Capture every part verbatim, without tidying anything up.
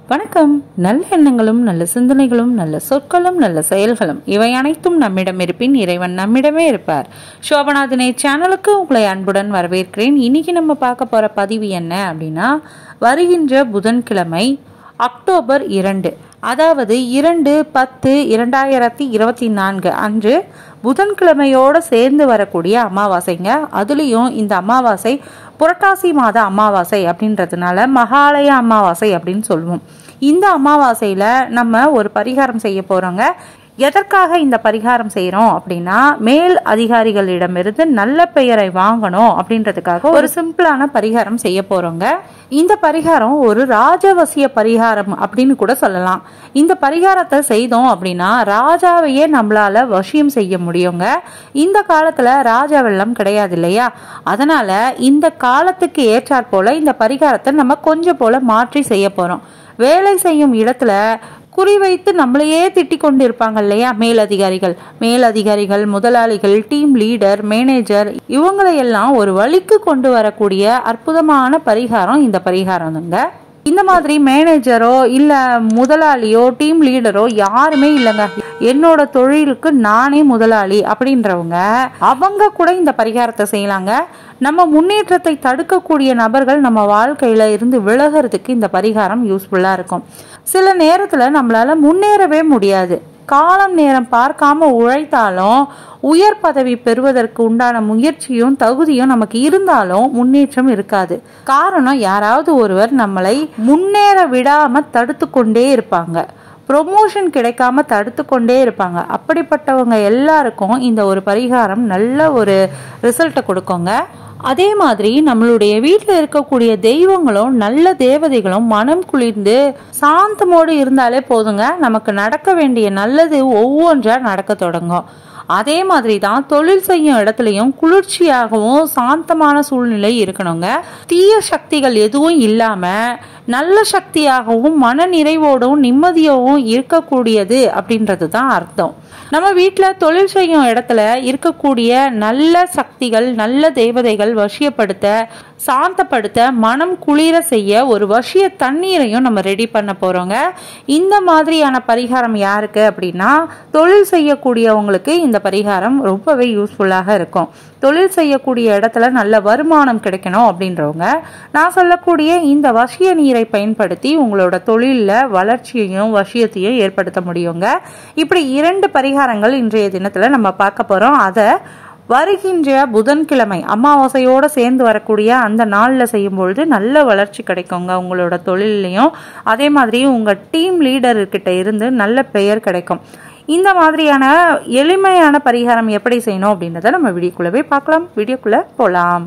வணக்கம். நல்ல எண்ணங்களும் நல்ல சிந்தனைகளும் நல்ல சொற்களும் நல்ல செயல்களும் இவை அனைத்தும் நம்மிடம் இருப்பின் இறைவன் நம்மிடமே இருப்பார். சோபநாதனே சேனலுக்கு உங்களை அன்புடன் வரவேற்கிறேன். இன்னைக்கு நம்ம பார்க்க போற பதிவு என்ன அப்படின்னா, வருகின்ற புதன்கிழமை அக்டோபர் இரண்டு, அதாவது இரண்டு பத்து இரண்டாயிரத்தி இருபத்தி நான்கு அன்று புதன்கிழமையோடு சேர்ந்து வரக்கூடிய அமாவாசைங்க. அதுலேயும் இந்த அமாவாசை புரட்டாசி மாத அமாவாசை அப்படின்றதுனால மகாலய அமாவாசை அப்படின்னு சொல்லுவோம். இந்த அமாவாசையில நம்ம ஒரு பரிகாரம் செய்ய போறோங்க. எதற்காக இந்த பரிகாரம் செய்யறோம் அப்படின்னா, மேல் அதிகாரிகளிடமிருந்து நல்ல பெயரை வாங்கணும் அப்படின்றதுக்காக ஒரு சிம்பிளான பரிகாரம் செய்ய போறோங்க. இந்த பரிகாரம் ஒரு ராஜவசிய பரிகாரம் அப்படின்னு கூட சொல்லலாம். இந்த பரிகாரத்தை செய்தோம் அப்படின்னா ராஜாவையே நம்மளால வசியம் செய்ய முடியுங்க. இந்த காலத்துல ராஜா வெள்ளம் கிடையாது இல்லையா, அதனால இந்த காலத்துக்கு ஏற்றாற் போல இந்த பரிகாரத்தை நம்ம கொஞ்சம் போல மாற்றி செய்ய போறோம். வேலை செய்யும் இடத்துல குறிவைத்து நம்மளையே திட்டிக் கொண்டு இருப்பாங்க இல்லையா மேலதிகாரிகள் மேலதிகாரிகள் முதலாளிகள், டீம் லீடர், மேனேஜர், இவங்களையெல்லாம் ஒரு வழிக்கு கொண்டு வரக்கூடிய அற்புதமான பரிகாரம் இந்த பரிகாரம் தாங்க. இந்த மாதிரி மேனேஜரோ இல்ல முதலாளியோ டீம் லீடரோ யாருமே இல்லைங்க. என்னோட தொழிலுக்கு நானே முதலாளி அப்படின்றவங்க அவங்க கூட இந்த பரிகாரத்தை செய்யலாங்க. நம்ம முன்னேற்றத்தை தடுக்கக்கூடிய நபர்கள் நம்ம வாழ்க்கையில இருந்து விலகிறதுக்கு இந்த பரிகாரம் யூஸ்ஃபுல்லா இருக்கும். சில நேரத்துல நம்மளால முன்னேறவே முடியாது. காலம் நேரம் பார்க்காம உழைத்தாலும் உயர் பதவி பெறுவதற்கு உண்டான முயற்சியும் தகுதியும் நமக்கு இருந்தாலும் முன்னேற்றம் இருக்காது. காரணம், யாராவது ஒருவர் நம்மளை முன்னேற விடாம தடுத்து கொண்டே இருப்பாங்க. ப்ரொமோஷன் கிடைக்காம தடுத்து கொண்டே இருப்பாங்க. அப்படிப்பட்டவங்க எல்லாருக்கும் இந்த ஒரு பரிகாரம் நல்ல ஒரு ரிசல்ட்டை கொடுக்குங்க. அதே மாதிரி நம்மளுடைய வீட்டில் இருக்கக்கூடிய தெய்வங்களும் நல்ல தேவதைகளும் மனம் குளிர்ந்து சாந்தமோடு இருந்தாலே போதுங்க, நமக்கு நடக்க வேண்டிய நல்லது ஒவ்வொன்றா நடக்க தொடங்கும். அதே மாதிரி தான் தொழில் செய்யும் இடத்துலையும் குளிர்ச்சியாகவும் சாந்தமான சூழ்நிலை இருக்கணுங்க. தீய சக்திகள் எதுவும் இல்லாம நல்ல சக்தியாகவும் மன நிறைவோடும் நிம்மதியாகவும் இருக்கக்கூடியது அப்படின்றது தான் அர்த்தம். நம்ம வீட்டில் தொழில் செய்யும் இடத்துல இருக்கக்கூடிய நல்ல சக்திகள், நல்ல தேவதைகள் வசியப்படுத்த, சாந்தப்படுத்த, மனம் குளிர செய்ய ஒரு வசிய தண்ணீரையும் நம்ம ரெடி பண்ண போறோங்க. இந்த மாதிரியான பரிகாரம் யாருக்கு அப்படின்னா, தொழில் செய்யக்கூடியவங்களுக்கு இந்த பரிகாரம் ரொம்பவே யூஸ்ஃபுல்லாக இருக்கும். தொழில் செய்யக்கூடிய இடத்துல நல்ல வருமானம் கிடைக்கணும் அப்படின்றவங்க நான் சொல்லக்கூடிய இந்த வசிய நீரை பயன்படுத்தி உங்களோட தொழிலில் வளர்ச்சியையும் வசியத்தையும் ஏற்படுத்த முடியுங்க. இப்படி இரண்டு பரிகாரங்கள் இன்றைய தினத்துல நம்ம பார்க்க போறோம். அதை வருகின்ற புதன்கிழமை அமாவாசையோடு சேர்ந்து வரக்கூடிய அந்த நாளில் செய்யும்பொழுது நல்ல வளர்ச்சி கிடைக்குங்க உங்களோட தொழிலையும். அதே மாதிரி உங்கள் டீம் லீடர்கிட்ட இருந்து நல்ல பெயர் கிடைக்கும். இந்த மாதிரியான எளிமையான பரிகாரம் எப்படி செய்யணும் அப்படின்றத நம்ம வீடியோக்குள்ளவே பார்க்கலாம். வீடியோக்குள்ள போகலாம்.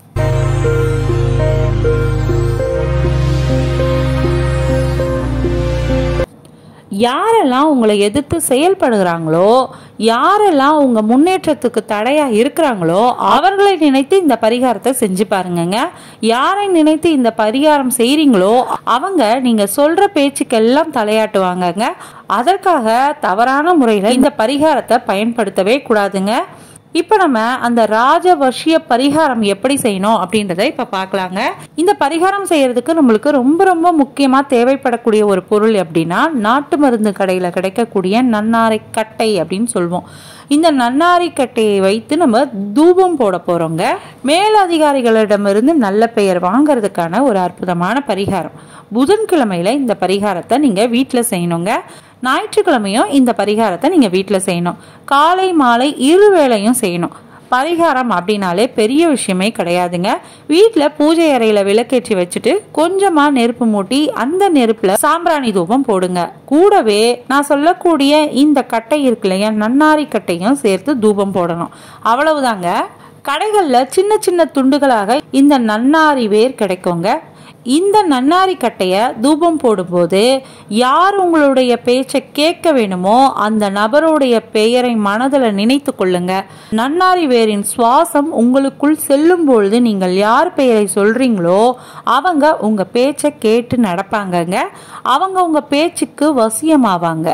யாரெல்லாம் உங்களை எதிர்த்து செயல்படுகிறாங்களோ, யாரெல்லாம் உங்க முன்னேற்றத்துக்கு தடையா இருக்கிறாங்களோ அவர்களை நினைத்து இந்த பரிகாரத்தை செஞ்சு பாருங்க. யாரை நினைத்து இந்த பரிகாரம் செய்றீங்களோ அவங்க நீங்க சொல்ற பேச்சுக்கெல்லாம் தலையாட்டுவாங்கங்க. அதற்காக தவறான முறையில இந்த பரிகாரத்தை பயன்படுத்தவே கூடாதுங்க. இப்ப நம்ம அந்த ராஜவசிய பரிகாரம் எப்படி செய்யணும் அப்படின்றத இப்ப பார்க்கலாங்க. இந்த பரிகாரம் செய்யறதுக்கு நம்மளுக்கு ரொம்ப ரொம்ப முக்கியமா தேவைப்படக்கூடிய ஒரு பொருள் அப்படின்னா, நாட்டு மருந்து கடையில கிடைக்கக்கூடிய நன்னாரை கட்டை அப்படின்னு சொல்லுவோம். இந்த நன்னாரி கட்டையை வைத்து நம்ம தூபம் போட போறோங்க. மேலதிகாரிகளிடமிருந்து நல்ல பெயர் வாங்கறதுக்கான ஒரு அற்புதமான பரிகாரம். புதன்கிழமையில இந்த பரிகாரத்தை நீங்க வீட்டுல செய்யணுங்க. ஞாயிற்றுக்கிழமையும் இந்த பரிகாரத்தை நீங்க வீட்டுல செய்யணும். காலை மாலை இரு வேளையும் செய்யணும். பரிகாரம் அப்படின்னாலே பெரிய விஷயமே கிடையாதுங்க. வீட்டுல பூஜை அறையில விளக்கேற்றி வச்சுட்டு கொஞ்சமா நெருப்பு மூட்டி அந்த நெருப்புல சாம்பிராணி தூபம் போடுங்க. கூடவே நான் சொல்லக்கூடிய இந்த கட்டை இருக்கு இல்லையா, நன்னாரி கட்டையும் சேர்த்து தூபம் போடணும். அவ்வளவுதாங்க. கடைகள்ல சின்ன சின்ன துண்டுகளாக இந்த நன்னாரி வேர் கிடைக்குங்க. இந்த நன்னாரி கட்டைய தூபம் போடும்போது யார் உங்களுடைய பேச்சை கேட்க வேணுமோ அந்த நபருடைய பெயரை மனதில் நினைத்து கொள்ளுங்க. நன்னாரி வேரின் சுவாசம் உங்களுக்குள் செல்லும் பொழுது நீங்கள் யார் பெயரை சொல்றீங்களோ அவங்க உங்க பேச்சை கேட்டு நடப்பாங்கங்க. அவங்க உங்க பேச்சுக்கு வசியமாவாங்க.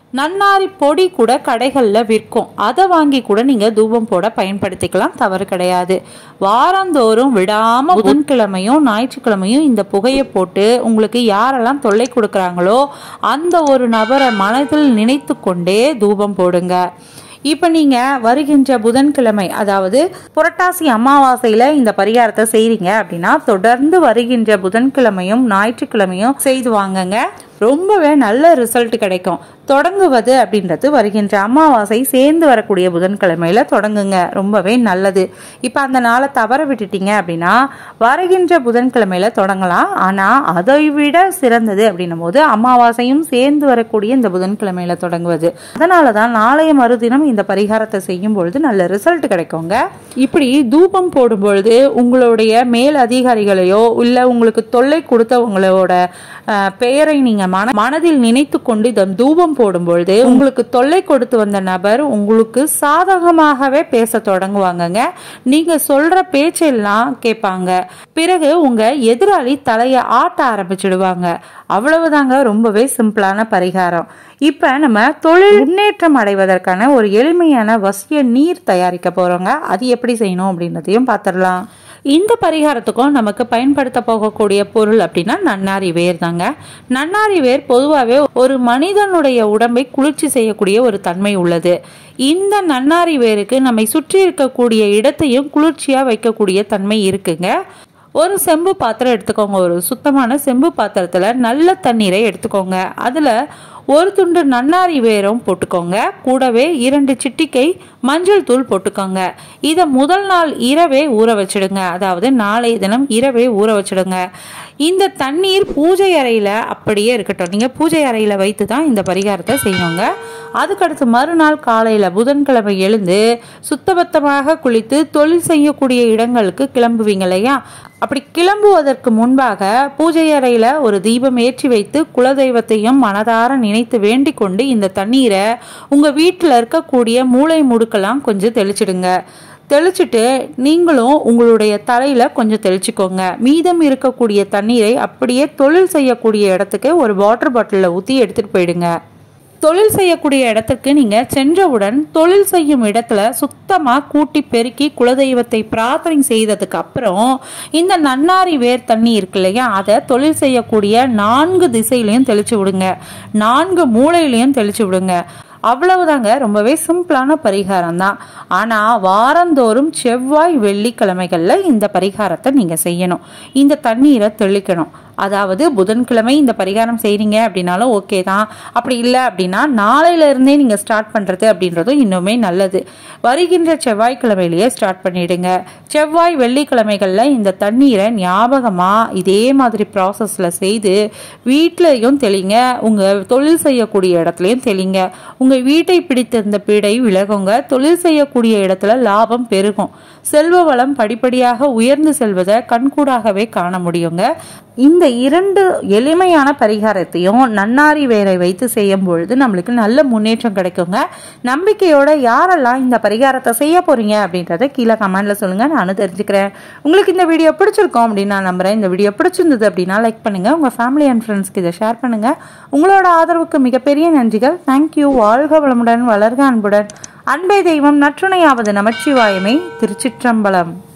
நன்னாரி பொடி கூட கடைகளில் விற்கும், அதை வாங்கி கூட நீங்கள் தூபம் போட பயன்படுத்திக்கலாம், தவறு கிடையாது. வாரந்தோறும் விடாமல் புதன்கிழமையும் ஞாயிற்றுக்கிழமையும் இந்த புகையை போட்டு உங்களுக்கு யாரெல்லாம் தொல்லை கொடுக்குறாங்களோ அந்த ஒரு நபரை மனதில் நினைத்து கொண்டே தூபம் போடுங்க. இப்போ நீங்கள் வருகின்ற புதன்கிழமை, அதாவது புரட்டாசி அமாவாசையில் இந்த பரிகாரத்தை செய்கிறீங்க அப்படின்னா தொடர்ந்து வருகின்ற புதன்கிழமையும் ஞாயிற்றுக்கிழமையும் செய்து வாங்குங்க. ரொம்பவே நல்ல ரிசல்ட் கிடைக்கும். தொடங்குவது அப்படின்றது வருகின்ற அமாவாசை சேர்ந்து வரக்கூடிய புதன்கிழமையில தொடங்குங்க, ரொம்பவே நல்லது. இப்போ அந்த நாளை தவற விட்டுட்டீங்க அப்படின்னா வருகின்ற புதன்கிழமையில தொடங்கலாம். ஆனால் அதை விட சிறந்தது அப்படின்னும் போது அமாவாசையும் சேர்ந்து வரக்கூடிய இந்த புதன்கிழமையில தொடங்குவது. அதனால தான் நாளைய மறுதினம் இந்த பரிகாரத்தை செய்யும் பொழுது நல்ல ரிசல்ட் கிடைக்குங்க. இப்படி தூபம் போடும் பொழுது உங்களுடைய மேல் அதிகாரிகளையோ இல்லை உங்களுக்கு தொல்லை கொடுத்தவங்களோட பெயரை நீங்க மனதில் நினைத்து கொண்டு இந்த தூபம் போடும் பொழுது உங்களுக்கு தொல்லை கொடுத்து வந்த நபர் உங்களுக்கு சாதகமாகவே பேச தொடங்குவாங்க. நீங்க சொல்ற பேச்செல்லாம் கேட்பாங்க. பிறகு உங்க எதிராளி தலையை ஆட்ட ஆரம்பிச்சிடுவாங்க. அவ்வளவுதாங்க, ரொம்பவே சிம்பிளான பரிகாரம். இப்ப நம்ம தொழில் முன்னேற்றம் அடைவதற்கான ஒரு எளிமையான வசிய நீர் தயாரிக்க போறோங்க. அது எப்படி செய்யணும் அப்படின்றதையும் பார்த்துடலாம். இந்த பரிகாரத்துக்கும் நமக்கு பயன்படுத்த போகக்கூடிய பொருள் அப்படின்னா நன்னாரி வேர் தாங்க. நன்னாரி வேர் பொதுவாகவே ஒரு மனிதனுடைய உடம்பை குளிர்ச்சி செய்யக்கூடிய ஒரு தன்மை உள்ளது. இந்த நன்னாரி வேருக்கு நம்மை சுற்றி இருக்கக்கூடிய இடத்தையும் குளிர்ச்சியா வைக்கக்கூடிய தன்மை இருக்குங்க. ஒரு செம்பு பாத்திரம் எடுத்துக்கோங்க. ஒரு சுத்தமான செம்பு பாத்திரத்துல நல்ல தண்ணீரை எடுத்துக்கோங்க. அதுல ஒரு துண்டு நன்னாரி வேரும் போட்டுக்கோங்க. கூடவே இரண்டு சிட்டிகை மஞ்சள் தூள் போட்டுக்கோங்க. இதை முதல் நாள் இரவே ஊற வச்சிடுங்க. அதாவது நாளைய தினம் இரவே ஊற வச்சிடுங்க. இந்த தண்ணீர் பூஜை அறையில அப்படியே இருக்கட்டும். நீங்க பூஜை அறையில வைத்து தான் இந்த பரிகாரத்தை செய்யணுங்க. அதுக்கடுத்து மறுநாள் காலையில புதன்கிழமை எழுந்து சுத்தபத்தமாக குளித்து தொழில் செய்யக்கூடிய இடங்களுக்கு கிளம்புவீங்க இல்லையா? அப்படி கிளம்புவதற்கு முன்பாக பூஜை அறையில ஒரு தீபம் ஏற்றி வைத்து குலதெய்வத்தையும் மனதார நினைத்து வேண்டிக் கொண்டு இந்த தண்ணீரை உங்க வீட்டில் இருக்கக்கூடிய மூளை முடுக்கெல்லாம் கொஞ்சம் தெளிச்சிடுங்க. தெளிச்சுட்டு நீங்களும் உங்களுடைய தலையில கொஞ்சம் தெளிச்சுக்கோங்க. மீதம் இருக்கக்கூடிய தண்ணீரை அப்படியே தொழில் செய்யக்கூடிய இடத்துக்கு ஒரு வாட்டர் பாட்டிலில் ஊற்றி எடுத்துட்டு போயிடுங்க. தொழில் செய்யக்கூடிய இடத்துக்கு நீங்க சென்றவுடன் தொழில் செய்யும் இடத்துல சுத்தமா கூட்டி பெருக்கி குலதெய்வத்தை பிரார்த்தனை செய்ததுக்கு அப்புறம் இந்த நன்னாரி வேர் தண்ணி இருக்கு இல்லையா, அதை தொழில் செய்யக்கூடிய நான்கு திசையிலையும் தெளிச்சு விடுங்க. நான்கு மூலையிலையும் தெளிச்சு விடுங்க. அவ்வளவுதாங்க, ரொம்பவே சிம்பிளான பரிகாரம் தான். ஆனா வாரந்தோறும் செவ்வாய் வெள்ளிக்கிழமைகள்ல இந்த பரிகாரத்தை நீங்க செய்யணும். இந்த தண்ணீரை தெளிக்கணும். அதாவது புதன்கிழமை இந்த பரிகாரம் செய்றீங்க அப்படின்னாலும் ஓகே தான். அப்படி இல்லை அப்படின்னா நாளையில இருந்தே நீங்க ஸ்டார்ட் பண்றது அப்படின்றதும் இன்னுமே நல்லது. வருகின்ற செவ்வாய்க்கிழமையிலேயே ஸ்டார்ட் பண்ணிடுங்க. செவ்வாய் வெள்ளிக்கிழமைகள்ல இந்த தண்ணீரை ஞாபகமா இதே மாதிரி ப்ராசஸ்ல செய்து வீட்லயும் தெளிங்க, உங்க தொழில் செய்யக்கூடிய இடத்துலயும் தெளிங்க. உங்க வீட்டை பிடித்திருந்த பீடை விலகுங்க. தொழில் செய்யக்கூடிய இடத்துல லாபம் பெருகும். செல்வ வளம் படிப்படியாக உயர்ந்து செல்வதை கண்கூடாகவே காண முடியுங்க. இந்த இரண்டு எளிமையான பரிகாரத்தையும் நன்னாரி வேரை வைத்து செய்யும் பொழுது நம்மளுக்கு நல்ல முன்னேற்றம் கிடைக்குங்க. நம்பிக்கையோட யாரெல்லாம் இந்த பரிகாரத்தை செய்ய போறீங்க அப்படின்றத கீழே கமெண்ட்ல சொல்லுங்க, நானும் தெரிஞ்சுக்கிறேன். உங்களுக்கு இந்த வீடியோ பிடிச்சிருக்கோம் அப்படின்னு நான் நம்புறேன். இந்த வீடியோ பிடிச்சிருந்தது அப்படின்னா லைக் பண்ணுங்க, உங்க ஃபேமிலி அண்ட் ஃப்ரெண்ட்ஸ்க்கு இதை ஷேர் பண்ணுங்க. உங்களோட ஆதரவுக்கு மிகப்பெரிய நன்றிகள். தேங்க்யூ. வாழ்க வளமுடன், வளர்க அன்புடன். அன்பே தெய்வம், நற்றுணையாவது நமச்சிவாயமே. திருச்சிற்றம்பலம்.